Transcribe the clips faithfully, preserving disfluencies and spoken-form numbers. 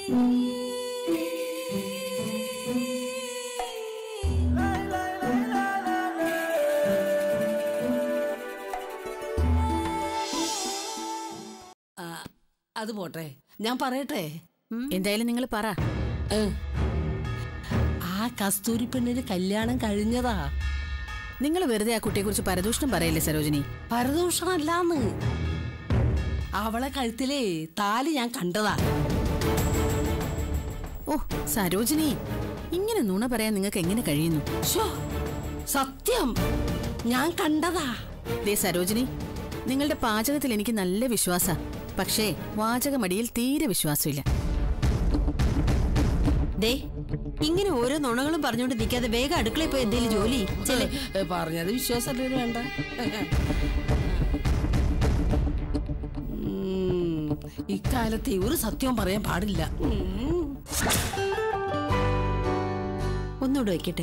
അത് പോട്ടെ, ഞാൻ പറയട്ടെ. എന്തായാലും നിങ്ങൾ പറ. ആ കസ്തൂരി പെണ്ണിന് കല്യാണം കഴിഞ്ഞതാ. നിങ്ങൾ വെറുതെ ആ കുട്ടിയെ കുറിച്ച് പരദൂഷണം പറയല്ലേ സരോജിനി? പരദൂഷണല്ലാന്ന്, അവളെ കഴുത്തിലേ താലി ഞാൻ കണ്ടതാ. ഓ സരോജിനി, ഇങ്ങനെ നുണ പറയാൻ നിങ്ങൾക്ക് എങ്ങനെ കഴിയുന്നു? സത്യം, ഞാൻ കണ്ടതാ. ദേ സരോജിനി, നിങ്ങളുടെ പാചകത്തിൽ എനിക്ക് നല്ല വിശ്വാസ, പക്ഷേ വാചകമടിയിൽ തീരെ വിശ്വാസമില്ല. ദേ ഇങ്ങനെ ഓരോ നുണകളും പറഞ്ഞുകൊണ്ട് നിൽക്കാതെ വേഗം അടുക്കളയിൽ പോയി എന്തെങ്കിലും ജോലി പറഞ്ഞത് വിശ്വാസം വേണ്ട. ഇക്കാലത്തെ ഒരു സത്യവും പറയാൻ പാടില്ല. ഒന്നുകൂടെ വെക്കട്ടെ.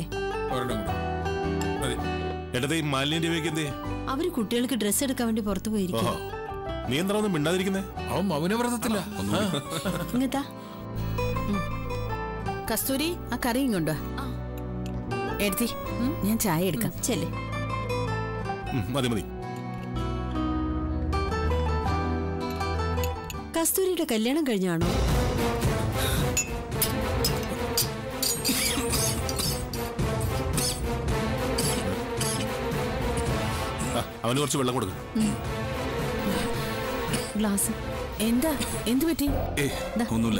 അവര് കുട്ടികൾക്ക് ഡ്രസ് എടുക്കാൻ വേണ്ടി പുറത്തു പോയിരിക്കും. നീ എന്താ മിണ്ടാതിരിക്കുന്നേ? അവൻ മൗനവ്രതത്തില്ല. ഇങ്ങത്താ കസ്തൂരി, ആ കറി ഇങ്ങോട്ടോ എടുത്തി, ഞാൻ ചായ എടുക്കാം. ചെല്ലേ. മതി മതി. കസ്തൂരിയുടെ കല്യാണം കഴിഞ്ഞാണോ? അവന് കുറച്ച് വെള്ളം കൊടുക്കും. ഗ്ലാസ്. എന്താ, എന്തു പറ്റി? ഒന്നുമില്ല.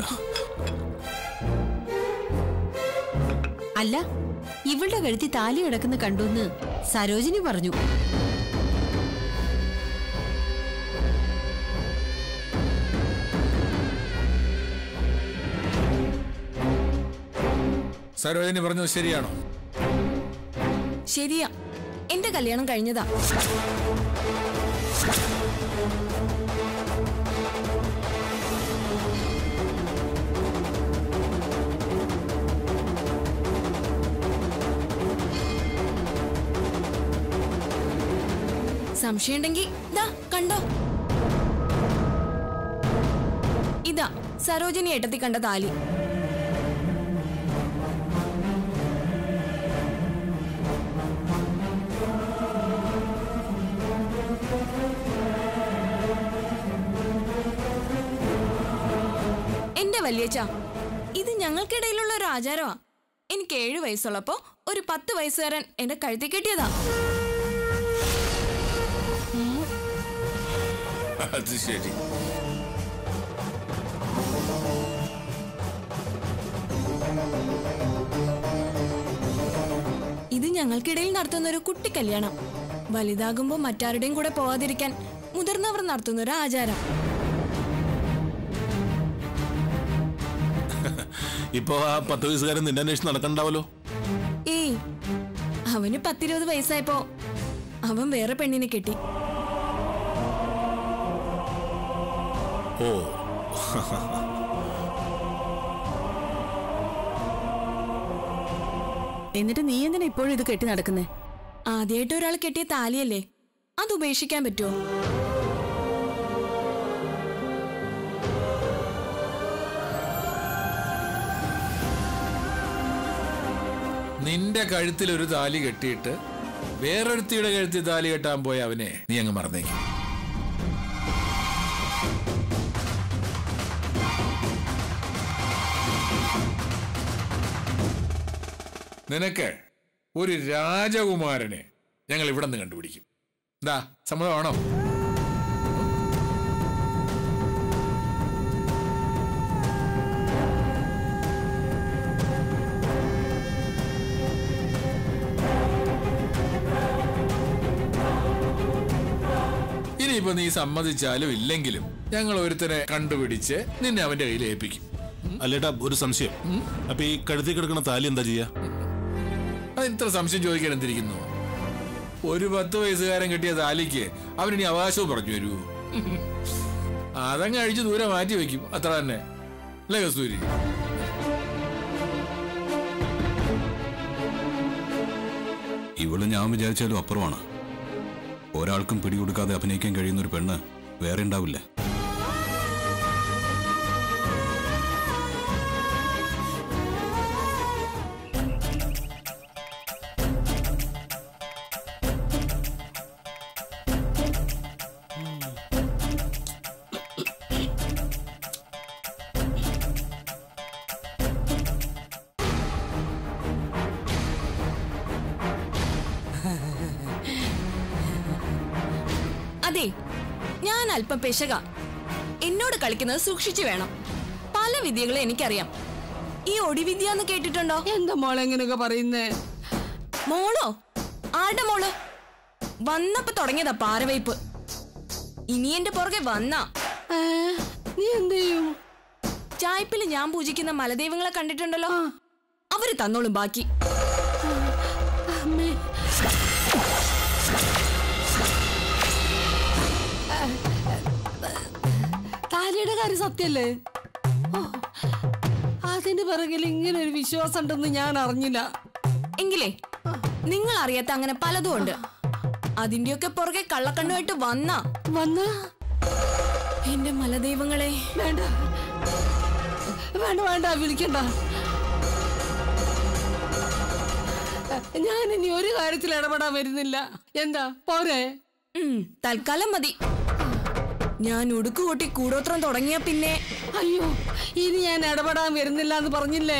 അല്ല, ഇവളുടെ കഴുത്തി താലി കിടക്കുന്ന കണ്ടുന്ന് സരോജിനി പറഞ്ഞു. സരോജിനി പറഞ്ഞത് ശരിയാണോ? ശരിയാ, എന്റെ കല്യാണം കഴിഞ്ഞതാ. സംശയമുണ്ടെങ്കി ദാ കണ്ടോ, ഇതാ സരോജിനി ഏട്ടത്തി കണ്ട താലി. എന്റെ വല്യച്ഛ, ഇത് ഞങ്ങൾക്കിടയിലുള്ള ഒരു ആചാരമാ. എനിക്ക് ഏഴു വയസ്സുള്ളപ്പോ ഒരു പത്ത് വയസ്സുകാരൻ എന്റെ കഴുത്തി കെട്ടിയതാ. അത് ശരി. ഇത് ഞങ്ങൾക്കിടയിൽ നടത്തുന്ന ഒരു കുട്ടി കല്യാണം. വലുതാകുമ്പോ മറ്റാരുടെയും കൂടെ പോവാതിരിക്കാൻ മുതിർന്നവർ നടത്തുന്ന ഒരു ആചാരം. ഇപ്പൊ ആ പത്ത് വയസ്സുകാരൻ നിന്റെ അന്വേഷണം നടക്കണ്ടാവല്ലോ. ഏയ്, അവന് പത്തിരുപത് വയസ്സായപ്പോ അവൻ വേറെ പെണ്ണിനെ കെട്ടി. ഓ, എന്നിട്ട് നീ എന്തിനാ ഇപ്പോഴും ഇത് കെട്ടി നടക്കുന്നേ? ആദ്യമായിട്ട് ഒരാൾ കെട്ടിയ താലിയല്ലേ, അത് ഉപേക്ഷിക്കാൻ പറ്റുമോ? നിന്റെ കഴുത്തിൽ ഒരു താലി കെട്ടിയിട്ട് വേറൊരുത്തിയുടെ കഴുത്തിൽ താലി കെട്ടാൻ പോയ അവനെ നീ അങ്ങ് മറന്നേക്കും. നിനക്ക് ഒരു രാജകുമാരനെ ഞങ്ങൾ ഇവിടെ നിന്ന് കണ്ടുപിടിക്കും. എന്താ, സമ്മതമാണോ? ഇനിയിപ്പോ നീ സമ്മതിച്ചാലും ഇല്ലെങ്കിലും ഞങ്ങൾ ഒരുത്തനെ കണ്ടുപിടിച്ച് നിന്നെ അവന്റെ കയ്യിൽ ഏൽപ്പിക്കും. അല്ലേട്ടാ, ഒരു സംശയം. അപ്പൊ ഈ കഴുത്തിൽ കിടക്കുന്ന താലി എന്താ ചെയ്യാ? അതിത്ര സംശയം ചോദിക്കാൻ എന്തിരിക്കുന്നു? ഒരു പത്ത് വയസ്സുകാരൻ കിട്ടിയ താലിക്ക് അവനിനി അവകാശവും പറഞ്ഞു വരുമോ? അതങ്ങ് അഴിച്ച് ദൂരെ മാറ്റി വെക്കും, അത്ര തന്നെ അല്ലേ കസ്തൂരി? ഇവള് ഞാൻ വിചാരിച്ചാലും അപ്പുറമാണ്. ഒരാൾക്കും പിടികൊടുക്കാതെ അഭിനയിക്കാൻ കഴിയുന്ന ഒരു പെണ്ണ് വേറെ ഉണ്ടാവില്ല. അതെ, ഞാൻ അല്പം പെശക. എന്നോട് കളിക്കുന്നത് സൂക്ഷിച്ചു വേണം. പല വിദ്യകളും എനിക്കറിയാം. ഈ ഒടിവിദ്യ എന്ന് കേട്ടിട്ടുണ്ടോ? എന്താ മോളെ എങ്ങനെയൊക്കെ പറയുന്നേ? മോളോ? ആരുടെ മോള്? വന്നപ്പോ തുടങ്ങിയതാ പാരവയ്പ്. ഇനി എന്റെ പുറകെ വന്നാ നീ എന്ത് ചെയ്യും? ചായ്പില് ഞാൻ പൂജിക്കുന്ന മലദൈവങ്ങളെ കണ്ടിട്ടുണ്ടല്ലോ, അവര് തന്നോളും ബാക്കി. താലിയുടെ കാര്യം സത്യല്ലേ? അതിന്റെ പിറകിൽ ഇങ്ങനെ ഒരു വിശ്വാസം ഉണ്ടെന്ന് ഞാൻ അറിഞ്ഞില്ല. എങ്കിലേ നിങ്ങൾ അറിയാത്ത അങ്ങനെ പലതും ഉണ്ട്. അതിന്റെയൊക്കെ പുറകെ കള്ളക്കണ്ണുമായിട്ട് വന്ന വന്ന എന്റെ മലദൈവങ്ങളെ. വേണ്ട വേണ്ട വേണ്ട വിളിക്കണ്ട. ഞാൻ ഇനി ഒരു കാര്യത്തിൽ ഇടപെടാൻ വരുന്നില്ല. എന്താ പോരെ? തൽക്കാലം മതി. ഞാൻ ഉടുക്കുകൂട്ടി കൂടോത്രം തുടങ്ങിയ പിന്നെ അയ്യോ, ഇനി ഞാൻ ഇടപെടാൻ വരുന്നില്ല എന്ന് പറഞ്ഞില്ലേ?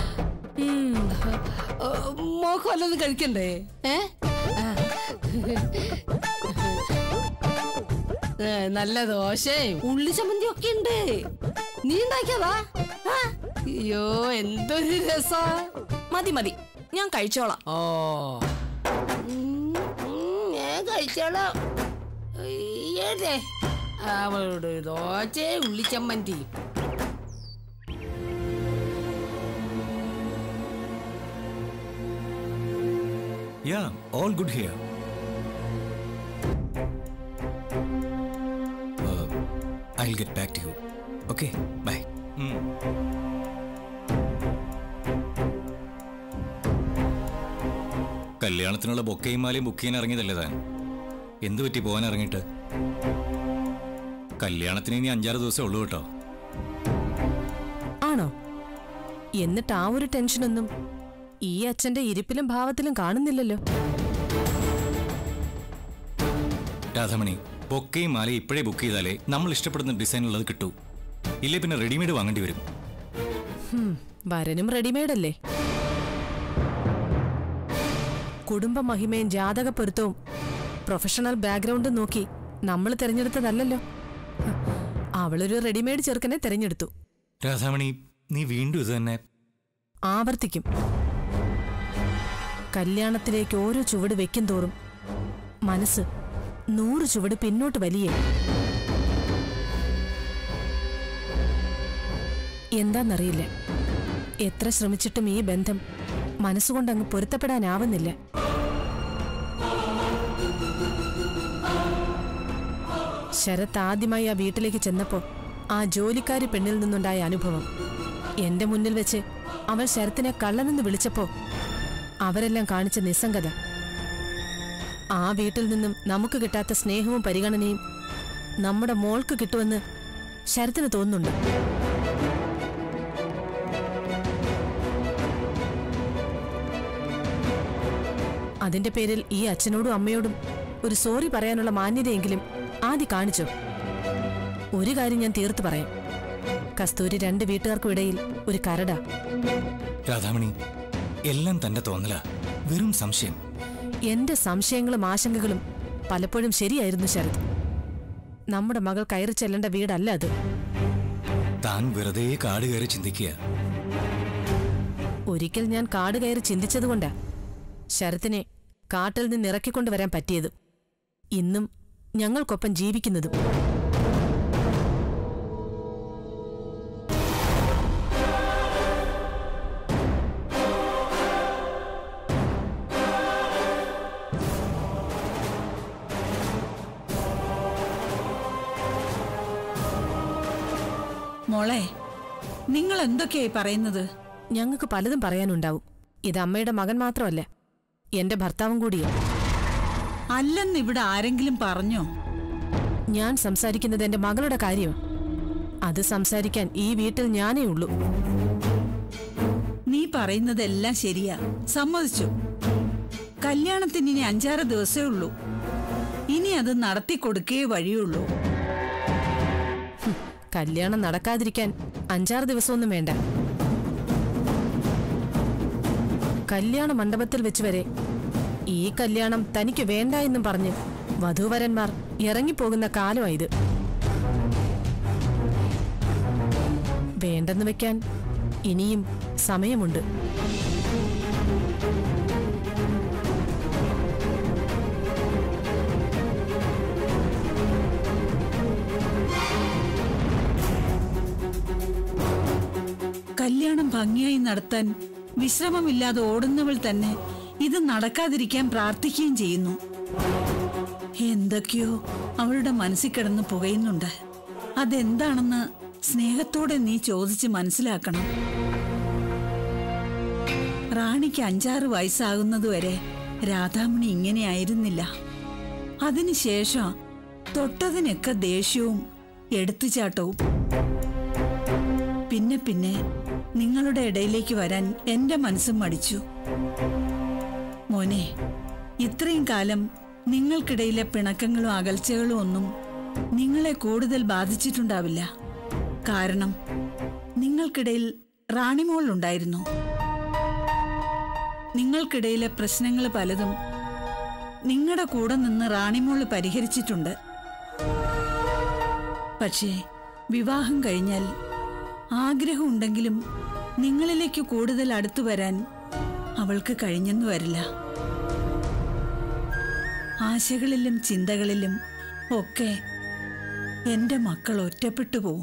മോക്ക് വല്ലതും കഴിക്കണ്ടേ? ഏ നല്ല ദോശയും ഉള്ളി ചമ്മന്തിയും ഒക്കെ ഉണ്ട്. നീ ഉണ്ടാക്കിയതാ? അയ്യോ, എന്തൊരു രസാ. മതി മതി, ഞാൻ കഴിച്ചോളാം. ഓ ഞാൻ കഴിച്ചോളാം. ഏതേ അവളുടെ dosa ഉള്ളിച്ചമ്മന്തി. Yeah, all good here. Uh, I'll get back to you. Okay, bye. Mm. കല്യാണത്തിനുള്ള ബൊക്കയും മാലയും ബുക്ക് ചെയ്യാൻ ഇറങ്ങിയതല്ലേ താൻ? എന്തു പറ്റി പോകാൻ ഇറങ്ങിയിട്ട്? കല്യാണത്തിന് ഇനി അഞ്ചാറ് ദിവസമേ ഉള്ളൂ കേട്ടോ. ആണോ? എന്നിട്ട് ആ ഒരു ടെൻഷനൊന്നും ഈ അച്ഛന്റെ ഇരിപ്പിലും ഭാവത്തിലും കാണുന്നില്ലല്ലോ. രാധാമണി, ബൊക്കയും മാലയും ഇപ്പോഴേ ബുക്ക് ചെയ്താലേ നമ്മൾ ഇഷ്ടപ്പെടുന്ന ഡിസൈൻ ഉള്ളത് കിട്ടൂ. ഇല്ലേ പിന്നെ റെഡിമെയ്ഡ് വാങ്ങേണ്ടി വരും. വരനും റെഡിമെയ്ഡ് അല്ലേ? കുടുംബ മഹിമയും ജാതക പൊരുത്തവും പ്രൊഫഷണൽ ബാക്ക്ഗ്രൗണ്ടും നോക്കി നമ്മൾ തിരഞ്ഞെടുത്തതല്ലോ. അവളൊരു റെഡിമെയ്ഡ് ചെറുക്കനെ തിരഞ്ഞെടുത്തു. രാധാമണി, നീ വീണ്ടും ഇത് തന്നെ ആവർത്തിക്കും. കല്യാണത്തിലേക്ക് ഓരോ ചുവട് വെക്കും തോറും മനസ്സ് നൂറ് ചുവട് പിന്നോട്ട് വലിയേ. എന്താന്നറിയില്ല, എത്ര ശ്രമിച്ചിട്ടും ഈ ബന്ധം മനസ്സുകൊണ്ടങ്ങ് പൊരുത്തപ്പെടാനാവുന്നില്ല. ശരത് ആദ്യമായി ആ വീട്ടിലേക്ക് ചെന്നപ്പോ ആ ജോലിക്കാരി പെണ്ണിൽ നിന്നുണ്ടായ അനുഭവം എന്റെ മുന്നിൽ വെച്ച് അവൾ ശരത്തിനെ കള്ളനെന്ന് വിളിച്ചപ്പോ അവരെല്ലാം കാണിച്ച നിസ്സംഗത, ആ വീട്ടിൽ നിന്നും നമുക്ക് കിട്ടാത്ത സ്നേഹവും പരിഗണനയും നമ്മുടെ മോൾക്ക് കിട്ടുമെന്ന് ശരത്തിന് തോന്നുന്നുണ്ട്. അതിന്റെ പേരിൽ ഈ അച്ഛനോടും അമ്മയോടും ഒരു സോറി പറയാനുള്ള മാന്യതയെങ്കിലും ആദ്യം കാണിച്ചോ? ഒരു കാര്യം ഞാൻ തീർത്തു പറയാം, കസ്തൂരി രണ്ട് വീട്ടുകാർക്കും ഇടയിൽ ഒരു കരടാ. രാധാമണി, എല്ലാം തന്റെ തോന്നല, വെറും സംശയം. എന്റെ സംശയങ്ങളും ആശങ്കകളും പലപ്പോഴും ശരിയായിരുന്നു ശരത്. നമ്മുടെ മകൾ കയറി ചെല്ലേണ്ട വീടല്ല അത്. താൻ വെറുതെ കാട് കയറി ചിന്തിക്കുക. ഒരിക്കൽ ഞാൻ കാട് കയറി ചിന്തിച്ചതുകൊണ്ടാ ശരത്തിനെ കാട്ടിൽ നിന്ന് ഇറക്കിക്കൊണ്ടുവരാൻ പറ്റിയത്, ഇന്നും ഞങ്ങൾക്കൊപ്പം ജീവിക്കുന്നതും. മോളെ, നിങ്ങൾ എന്തൊക്കെയായി പറയുന്നത്? ഞങ്ങൾക്ക് പലതും പറയാനുണ്ടാവും. ഇത് അമ്മയുടെ മകൻ മാത്രമല്ല, എന്റെ ഭർത്താവും കൂടിയാ. അല്ലെന്ന് ഇവിടെ ആരെങ്കിലും പറഞ്ഞോ? ഞാൻ സംസാരിക്കുന്നത് എന്റെ മകളുടെ കാര്യം. അത് സംസാരിക്കാൻ ഈ വീട്ടിൽ ഞാനേ ഉള്ളൂ. നീ പറയുന്നതെല്ലാം ശരിയാ, സമ്മതിച്ചു. കല്യാണത്തിന് ഇനി അഞ്ചാറ് ദിവസമേ ഉള്ളൂ. ഇനി അത് നടത്തി കൊടുക്കേ വഴിയുള്ളൂ. കല്യാണം നടക്കാതിരിക്കാൻ അഞ്ചാറ് ദിവസമൊന്നും വേണ്ട. കല്യാണ മണ്ഡപത്തിൽ വെച്ച് വരെ ഈ കല്യാണം തനിക്ക് വേണ്ട എന്നും പറഞ്ഞ് വധൂവരന്മാർ ഇറങ്ങിപ്പോകുന്ന കാലമായത്. വേണ്ടെന്ന് വെക്കാൻ ഇനിയും സമയമുണ്ട്. കല്യാണം ഭംഗിയായി നടത്താൻ വിശ്രമമില്ലാതെ ഓടുന്നവൾ തന്നെ ഇത് നടക്കാതിരിക്കാൻ പ്രാർത്ഥിക്കുകയും ചെയ്യുന്നു. എന്തൊക്കെയോ അവളുടെ മനസ്സിൽ കിടന്ന് പുകയുന്നുണ്ട്. അതെന്താണെന്ന് സ്നേഹത്തോടെ നീ ചോദിച്ച് മനസ്സിലാക്കണം. റാണിക്ക് അഞ്ചാറ് വയസ്സാകുന്നതുവരെ രാധാമണി ഇങ്ങനെയായിരുന്നില്ല. അതിനുശേഷം തൊട്ടതിനൊക്കെ ദേഷ്യവും എടുത്തുചാട്ടവും. പിന്നെ പിന്നെ നിങ്ങളുടെ ഇടയിലേക്ക് വരാൻ എന്റെ മനസ്സും മടിച്ചു. മോനെ, ഇത്രയും കാലം നിങ്ങൾക്കിടയിലെ പിണക്കങ്ങളും അകൽച്ചകളും ഒന്നും നിങ്ങളെ കൂടുതൽ ബാധിച്ചിട്ടുണ്ടാവില്ല. കാരണം നിങ്ങൾക്കിടയിൽ റാണിമോൾ ഉണ്ടായിരുന്നു. നിങ്ങൾക്കിടയിലെ പ്രശ്നങ്ങൾ പലതും നിങ്ങളുടെ കൂടെ നിന്ന് റാണിമോൾ പരിഹരിച്ചിട്ടുണ്ട്. പക്ഷേ വിവാഹം കഴിഞ്ഞാൽ ആഗ്രഹമുണ്ടെങ്കിലും നിങ്ങളിലേക്ക് കൂടുതൽ അടുത്തു വരാൻ അവൾക്ക് കഴിഞ്ഞെന്നു വരില്ല. ആശകളിലും ചിന്തകളിലും ഒക്കെ എന്റെ മക്കൾ ഒറ്റപ്പെട്ടു പോവും.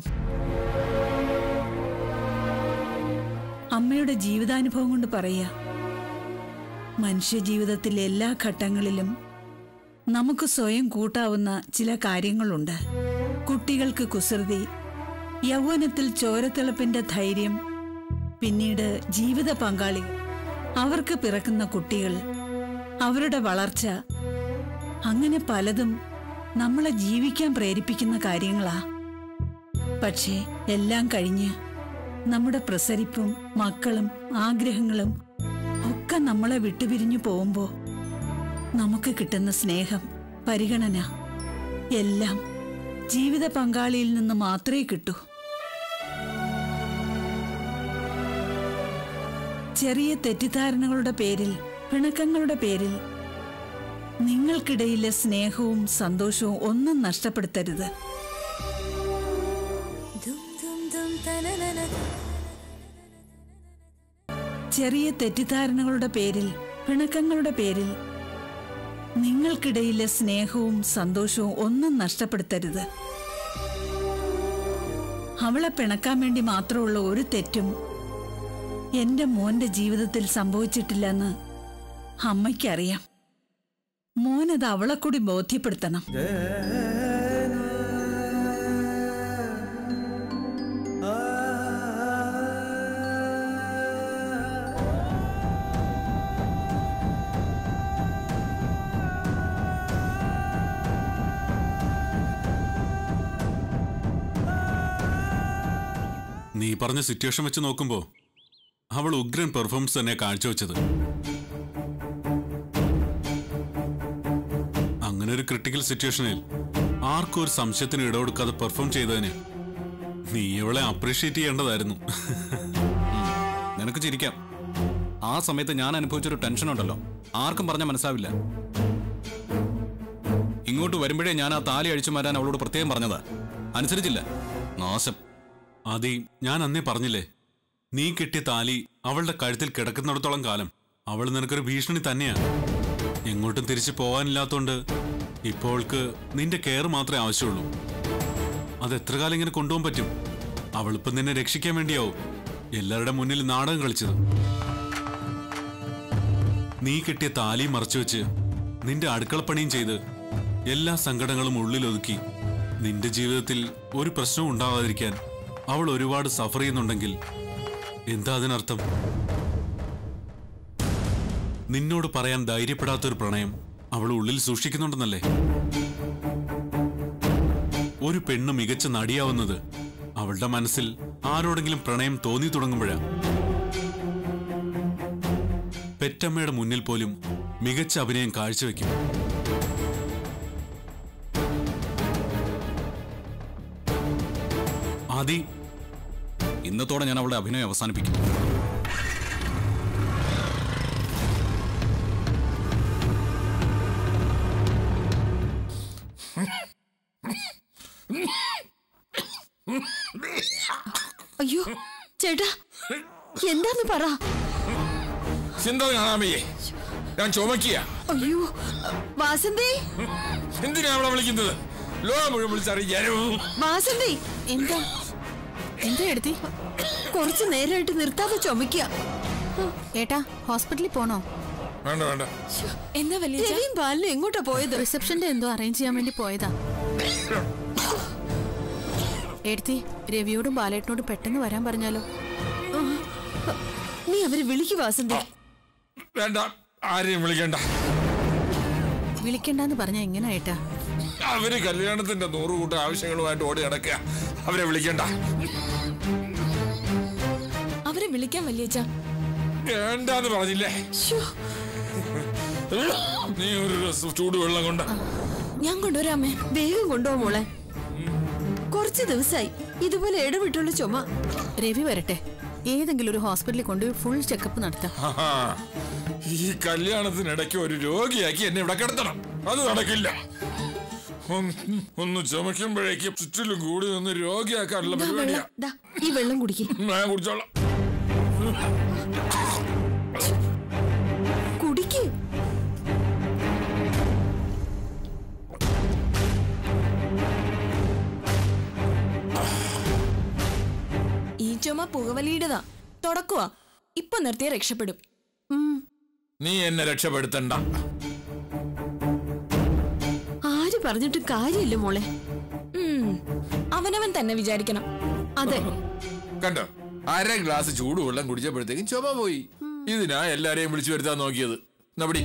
അമ്മയുടെ ജീവിതാനുഭവം കൊണ്ട് പറയാ, മനുഷ്യജീവിതത്തിലെ എല്ലാ ഘട്ടങ്ങളിലും നമുക്ക് സ്വയം കൂട്ടാവുന്ന ചില കാര്യങ്ങളുണ്ട്. കുട്ടികൾക്ക് കുസൃതി, യൗവനത്തിൽ ചോരത്തിളപ്പിന്റെ ധൈര്യം, പിന്നീട് ജീവിത പങ്കാളികൾ, അവർക്ക് പിറക്കുന്ന കുട്ടികൾ, അവരുടെ വളർച്ച, അങ്ങനെ പലതും നമ്മളെ ജീവിക്കാൻ പ്രേരിപ്പിക്കുന്ന കാര്യങ്ങളാ. പക്ഷേ എല്ലാം കഴിഞ്ഞ് നമ്മുടെ പ്രസരിപ്പും മക്കളും ആഗ്രഹങ്ങളും ഒക്കെ നമ്മളെ വിട്ടുപിരിഞ്ഞു പോകുമ്പോ നമുക്ക് കിട്ടുന്ന സ്നേഹം, പരിഗണന എല്ലാം ജീവിത പങ്കാളിയിൽ നിന്ന് മാത്രമേ കിട്ടൂ. ചെറിയ തെറ്റിദ്ധാരണകളുടെ പേരിൽ, പിണക്കങ്ങളുടെ പേരിൽ നിങ്ങൾക്കിടയിലെ സ്നേഹവും സന്തോഷവും ഒന്നും നഷ്ടപ്പെടുത്തരുത്. ചെറിയ തെറ്റിദ്ധാരണകളുടെ പേരിൽ, പിണക്കങ്ങളുടെ പേരിൽ നിങ്ങൾക്കിടയിലെ സ്നേഹവും സന്തോഷവും ഒന്നും നഷ്ടപ്പെടുത്തരുത്. അവളെ പിണക്കാൻ വേണ്ടി മാത്രമുള്ള ഒരു തെറ്റും എന്റെ മോന്റെ ജീവിതത്തിൽ സംഭവിച്ചിട്ടില്ലെന്ന് അമ്മയ്ക്കറിയാം. മോനത് അവളെ കൂടി ബോധ്യപ്പെടുത്തണം. നീ പറഞ്ഞ സിറ്റുവേഷൻ വെച്ച് നോക്കുമ്പോ അവൾ ഉഗ്രൻ പെർഫോമൻസ് തന്നെ കാഴ്ചവെച്ചത്. അങ്ങനെ ഒരു ക്രിട്ടിക്കൽ സിറ്റുവേഷനിൽ ആർക്കും ഒരു സംശയത്തിന് ഇടകൊടുക്കാതെ പെർഫോം ചെയ്തതിന് നീ അവളെ അപ്രീഷിയേറ്റ് ചെയ്യേണ്ടതായിരുന്നു. നിനക്ക് ചിരിക്കാം. ആ സമയത്ത് ഞാൻ അനുഭവിച്ചൊരു ടെൻഷൻ ഉണ്ടല്ലോ, ആർക്കും പറഞ്ഞാൽ മനസ്സാവില്ല. ഇങ്ങോട്ട് വരുമ്പോഴേ ഞാൻ ആ താലി അഴിച്ചു മാറ്റാൻ അവളോട് പ്രത്യേകം പറഞ്ഞതാ. അനുസരിച്ചില്ല. നാശം. ആദി, ഞാൻ അന്നേ പറഞ്ഞില്ലേ, നീ കിട്ടിയ താലി അവളുടെ കഴുത്തിൽ കിടക്കുന്നിടത്തോളം കാലം അവൾ നിനക്കൊരു ഭീഷണി തന്നെയാണ്. എങ്ങോട്ടും തിരിച്ചു പോകാനില്ലാത്തോണ്ട് ഇപ്പോൾക്ക് നിന്റെ കെയർ മാത്രമേ ആവശ്യമുള്ളൂ. അത് എത്ര കാലം ഇങ്ങനെ കൊണ്ടുപോകാൻ പറ്റും? അവളിപ്പം നിന്നെ രക്ഷിക്കാൻ വേണ്ടിയാവും എല്ലാവരുടെ മുന്നിൽ നാടകം കളിച്ചത്. നീ കിട്ടിയ താലിയും മറച്ചു വെച്ച് നിന്റെ അടുക്കളപ്പണിയും ചെയ്ത് എല്ലാ സങ്കടങ്ങളും ഉള്ളിലൊതുക്കി നിന്റെ ജീവിതത്തിൽ ഒരു പ്രശ്നവും ഉണ്ടാവാതിരിക്കാൻ അവൾ ഒരുപാട് സഫർ ചെയ്യുന്നുണ്ടെങ്കിൽ എന്താ അതിനർത്ഥം? നിന്നോട് പറയാൻ ധൈര്യപ്പെടാത്തൊരു പ്രണയം അവൾ ഉള്ളിൽ സൂക്ഷിക്കുന്നുണ്ടെന്നല്ലേ? ഒരു പെണ്ണ് മികച്ച നടിയാവുന്നത് അവളുടെ മനസ്സിൽ ആരോടെങ്കിലും പ്രണയം തോന്നി തുടങ്ങുമ്പോഴാ. പെറ്റമ്മയുടെ മുന്നിൽ പോലും മികച്ച അഭിനയം കാഴ്ചവെക്കും. ആദി, ഇന്നത്തോടെ ഞാൻ അവളുടെ അഭിനയം അവസാനിപ്പിക്കും. ചേട്ടാ എന്താന്ന് പറ. എന്താ കാണാമയ്യേ? ഞാൻ ചുമക്കിയ. അയ്യോ വാസന്തി, എന്തിനാ അവളെ വിളിക്കുന്നത്? ലോകം മുഴുവൻ വിളിച്ചറിയാനോ? വാസന്തി എന്താ എന്താ എടുത്തി? കുറച്ചു നേരമായിട്ട് നിർത്താതെ ചുമക്കുക. ഏട്ടാ ഹോസ്പിറ്റലിൽ പോണോ? വേണ്ട വേണ്ട. എന്താ വലിയ രവിയും ബാലിനും എങ്ങോട്ടാ പോയത്? റിസപ്ഷന്റെ എന്തോ അറേഞ്ച് ചെയ്യാൻ വേണ്ടി പോയതാ. എടുത്തി രവിയോടും ബാലേട്ടനോടും പെട്ടെന്ന് വരാൻ പറഞ്ഞാലോ? നീ അവരെ വിളിക്കു വാസന്തി. വേണ്ട, ആരെയും വിളിക്കണ്ട. വിളിക്കണ്ടെന്ന് പറഞ്ഞ എങ്ങനെയാ ഏട്ടാ? അവര് കല്യാണത്തിന്റെ നൂറ് കൂട്ടം ആവശ്യങ്ങളുമായിട്ട് ഓടി നടക്കുക. അവരെ വിളിക്കണ്ട. അവരെ വിളിക്കാൻ വലിയച്ഛ. വേണ്ടാന്ന് പറഞ്ഞില്ലേ? നീ ഒരു ചൂടുവെള്ളം കൊണ്ട. ഞാൻ കൊണ്ടുവരാമേ. വേഗം കൊണ്ടുപോ മോളെ. കുറച്ച് ദിവസമായി ഇതുപോലെ ഇടവിട്ടുള്ള ചുമ. രവി വരട്ടെ, ഏതെങ്കിലും ഒരു ഹോസ്പിറ്റലിൽ കൊണ്ടുപോയി ഫുൾ ചെക്കപ്പ് നടത്താം. ഈ കല്യാണത്തിനിടയ്ക്ക് ഒരു രോഗിയാക്കി എന്നെ ഇവിടെ കിടത്തണം. അത് നടക്കില്ല. ഒന്ന് ചുമക്കുമ്പോഴേക്കും ചുറ്റിലും കൂടി നിന്ന് രോഗിയാക്കാനുള്ള പരിപാടിയാ. ഈ വെള്ളം കുടിക്കും. ഞാൻ കുടിച്ചോളാം. കുടിക്ക്. ഈ ചുമ പുകവലിയുടേതാ. തുടക്കുവാ. ഇപ്പൊ നിർത്തിയ രക്ഷപ്പെടും. നീ എന്നെ രക്ഷപ്പെടുത്തണ്ട. ആര് പറഞ്ഞിട്ട് കാര്യമില്ല മോളെ. അവനവൻ തന്നെ വിചാരിക്കണം. അതെ കണ്ടോ, അര ഗ്ലാസ് ചൂടുവെള്ളം കുടിച്ചപ്പോഴത്തേക്കും ചുമ പോയി. ഇതിനാ എല്ലാരെയും വിളിച്ചു വരുത്താൻ നോക്കിയത്. നബടി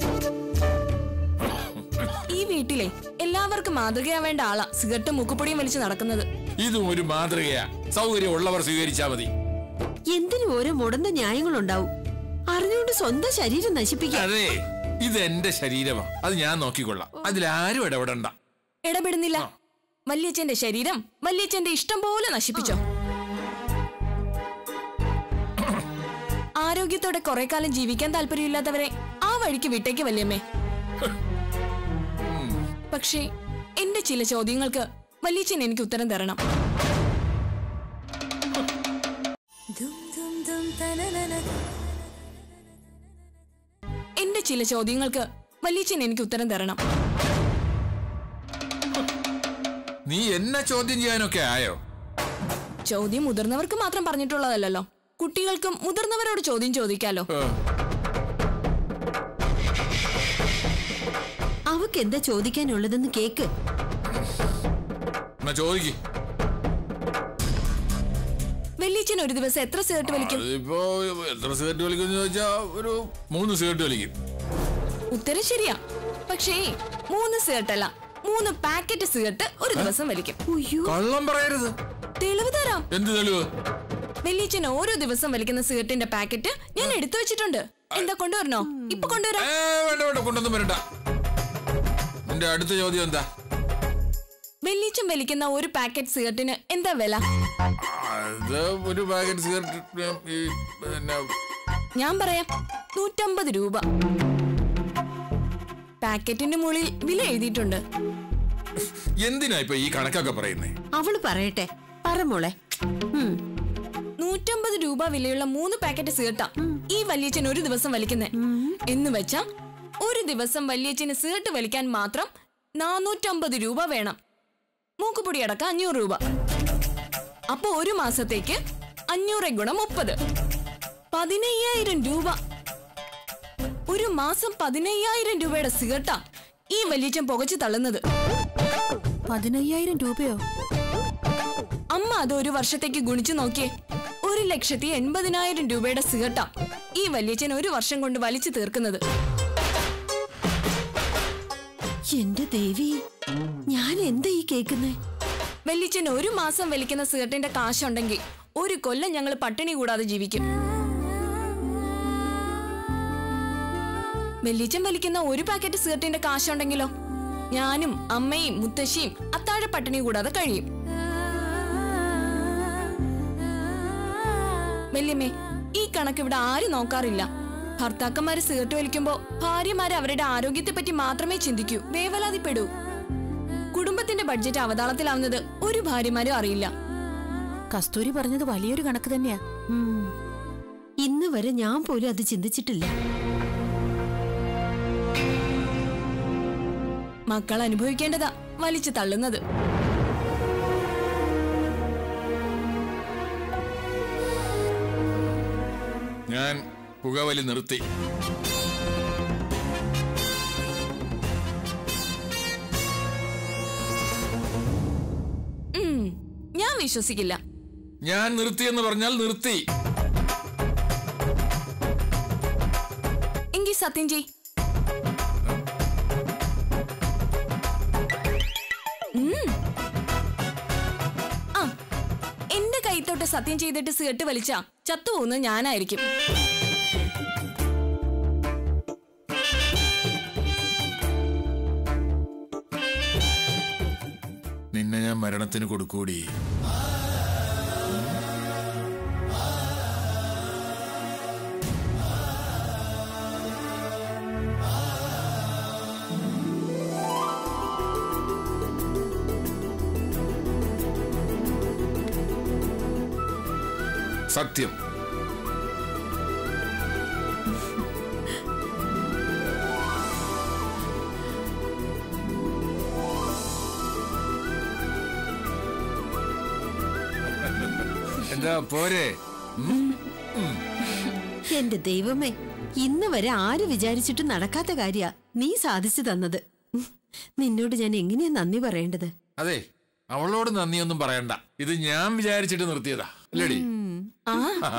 ഈ വീട്ടിലെ എല്ലാവർക്കും മാതൃകയാവേണ്ട ആളാ സിഗരറ്റും മുക്കുപ്പൊടിയും വലിച്ചു നടക്കുന്നത്. ഇതും ഒരു മാതൃകയാ. സൗകര്യം ഉള്ളവർ സ്വീകരിച്ചാ മതി. എന്തിനും ഓരോ മുടന്ന ന്യായങ്ങളുണ്ടാവും. അറിഞ്ഞുകൊണ്ട് സ്വന്തം ശരീരം നശിപ്പിക്കാം. അതെ, ഇത് എന്റെ ശരീരമാ. അത് ഞാൻ നോക്കിക്കൊള്ളാം. അതിലാരും ഇടപെടണ്ട. ഇടപെടുന്നില്ല. വല്യച്ഛന്റെ ശരീരം വല്യച്ഛന്റെ ഇഷ്ടം പോലെ നശിപ്പിച്ചോ. ആരോഗ്യത്തോടെ കുറെ കാലം ജീവിക്കാൻ താല്പര്യമില്ലാത്തവരെ ആ വഴിക്ക് വിട്ടേക്ക് വല്യമ്മേ. പക്ഷേ എന്റെ ചില ചോദ്യങ്ങൾക്ക് വല്യച്ഛൻ എനിക്ക് ഉത്തരം തരണം. എന്റെ ചില ചോദ്യങ്ങൾക്ക് വല്യച്ഛൻ എനിക്ക് ഉത്തരം തരണം. നീ എന്നെ ചോദ്യം ചെയ്യാനൊക്കെ ആയോ? ചോദ്യം മുതിർന്നവർക്ക് മാത്രം പറഞ്ഞിട്ടുള്ളതല്ലോ. കുട്ടികൾക്കും മുതിർന്നവരോട് ചോദ്യം ചോദിക്കാലോ. അവക്ക് എന്താ ചോദിക്കാനുള്ളതെന്ന് കേക്ക്. ചോദിക്ക്. വെള്ളിച്ചൻ ഒരു ദിവസം എത്ര സിഗരറ്റ് വലിക്കും? ഇപ്പോ എത്ര സിഗരറ്റ് വലിക്കും ചോദിച്ചാ ഒരു മൂന്ന് സിഗരറ്റ് വലിക്കും. ഉത്തരം ശരിയാ. പക്ഷേ മൂന്ന് സിഗരറ്റ് അല്ല, മൂന്ന് പാക്കറ്റ് സിഗരറ്റ് ഒരു ദിവസം വലിക്കും. കള്ളം പറയരുത്. തെളിവ് തരാം. എന്ത് തെളിവ്? വെള്ളിച്ചൻ ഓരോ ദിവസം വലിക്കുന്ന സിഗരറ്റിന്റെ പാക്കറ്റ് ഞാൻ എടുത്തു വെച്ചിട്ടുണ്ട്. എന്താ കൊണ്ടുവരണോ? ഇപ്പൊ കൊണ്ടുവരാം. വേണ്ട വേണ്ട, കൊണ്ടൊന്നും വരണ്ട. എന്റെ അടുത്ത ചോദ്യം എന്താ? വെള്ളിച്ചൻ വലിക്കുന്ന ഒരു പാക്കറ്റ് സിഗരറ്റിന് എന്താ വില? അത് ഒരു പാക്കറ്റ് സിഗരറ്റ് ഞാൻ പറയാം, നൂറ്റമ്പത് രൂപ. പാക്കറ്റിന്റെ മുകളിൽ വില എഴുതിയിട്ടുണ്ട്. എന്തിനാ ഇപ്പൊ ഈ കണക്കൊക്കെ പറയുന്നേ? അവള് പറയട്ടെ. പറ മോളെ. നൂറ്റമ്പത് രൂപ വിലയുള്ള മൂന്ന് പാക്കറ്റ് സിഗരറ്റാ ഈ വല്യച്ഛൻ ഒരു ദിവസം വലിക്കുന്നേ. എന്ന് വെച്ചാ ഒരു ദിവസം വല്യച്ഛന് സിഗരറ്റ് വലിക്കാൻ മാത്രം നാനൂറ്റമ്പത് രൂപ വേണം. മൂക്കുപൊടി അടക്കം അഞ്ഞൂറ് രൂപ. അപ്പൊ ഒരു മാസത്തേക്ക് അഞ്ഞൂറ് ഗുണം മുപ്പത്, പതിനയ്യായിരം രൂപ. ഒരു മാസം പതിനയ്യായിരം രൂപയുടെ സിഗരറ്റാ ഈ വല്യച്ഛൻ പുകച്ചു തള്ളുന്നത്. പതിനയ്യായിരം രൂപയോ? അമ്മ അത് ഒരു വർഷത്തേക്ക് ഗുണിച്ചു നോക്കിയേ. ഒരു ലക്ഷത്തി എൺപതിനായിരം രൂപയുടെ സിഗരറ്റാ ഈ വല്യച്ഛൻ ഒരു വർഷം കൊണ്ട് വലിച്ചു തീർക്കുന്നത്. എന്റെ ദേവി, ഞാൻ എന്താ ഈ കേക്കുന്നേ? വല്യച്ഛൻ ഒരു മാസം വലിക്കുന്ന സിഗരറ്റിന്റെ കാശുണ്ടെങ്കിൽ ഒരു കൊല്ലം ഞങ്ങൾ പട്ടിണി കൂടാതെ ജീവിക്കും. വല്യച്ഛൻ വലിക്കുന്ന ഒരു പാക്കറ്റ് സിഗരറ്റിന്റെ കാശുണ്ടെങ്കിലോ ഞാനും അമ്മയും മുത്തശ്ശിയും അത്താഴ പട്ടിണി കൂടാതെ കഴിയും. വല്യമ്മേ, ഈ കണക്ക് ഇവിടെ ആരും നോക്കാറില്ല. ഭർത്താക്കന്മാര് സിഗരറ്റ് വലിക്കുമ്പോ ഭാര്യമാര് അവരുടെ ആരോഗ്യത്തെ പറ്റി മാത്രമേ ചിന്തിക്കൂ, വേവലാതിപ്പെടൂ. കുടുംബത്തിന്റെ ബഡ്ജറ്റ് അവതാളത്തിലാവുന്നത് ഒരു ഭാര്യമാരും അറിയില്ല. കസ്തൂരി പറഞ്ഞത് വലിയൊരു കണക്ക് തന്നെയാ. ഉം. ഇന്ന് വരെ ഞാൻ പോലും അത് ചിന്തിച്ചിട്ടില്ല. മക്കൾ അനുഭവിക്കേണ്ടതാ വലിച്ചു തള്ളുന്നത്. ഞാൻ പുകവലി നിർത്തി. ഉം, ഞാൻ വിശ്വസിക്കില്ല. ഞാൻ നിർത്തിയെന്ന് പറഞ്ഞാൽ നിർത്തി. എങ്കിൽ സത്യം ചെയ്. ആ, എന്റെ കൈത്തോട്ട് സത്യം ചെയ്തിട്ട് സിഗരറ്റ് വലിച്ച ചത്തുപോകുന്നത് ഞാനായിരിക്കും. നിന്നെ ഞാൻ മരണത്തിന് കൊടുക്കൂടി. സത്യം. എന്താ പോരെ? എന്റെ ദൈവമേ, ഇന്ന് വരെ ആര് വിചാരിച്ചിട്ട് നടക്കാത്ത കാര്യ നീ സാധിച്ചു തന്നത്. നിന്നോട് ഞാൻ എങ്ങനെയാ നന്ദി പറയേണ്ടത്? അതെ, അവളോട് നന്ദിയൊന്നും പറയണ്ട. ഇത് ഞാൻ വിചാരിച്ചിട്ട് നിർത്തിയതാ അല്ലേടി? ആ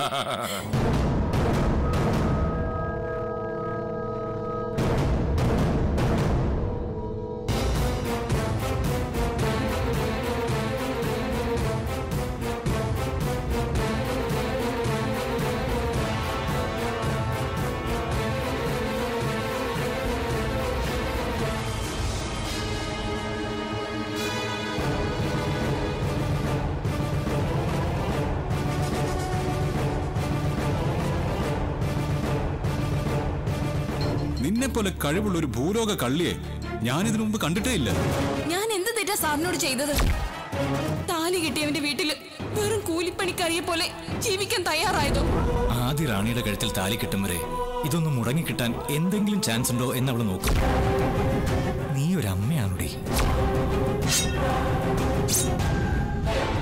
നിന്നെ പോലെ കഴിവുള്ള ഒരു ഭൂലോക കള്ളിയെ ഞാനിതിനു മുമ്പ് കണ്ടിട്ടേ ഇല്ല. ഞാൻ എന്ത് തെറ്റാ സാറിനോട് ചെയ്തത്? താലി കിട്ടിയവന്റെ വീട്ടില് വെറും കൂലിപ്പണിക്കാരിയെ പോലെ ജീവിക്കാൻ തയ്യാറായതോ? ആദ്യ റാണിയുടെ കഴുത്തിൽ താലി കിട്ടും വരെ ഇതൊന്നും മുടങ്ങിക്കിട്ടാൻ എന്തെങ്കിലും ചാൻസ് ഉണ്ടോ എന്നവള് നോക്കും. നീ ഒരു അമ്മയാണോടി?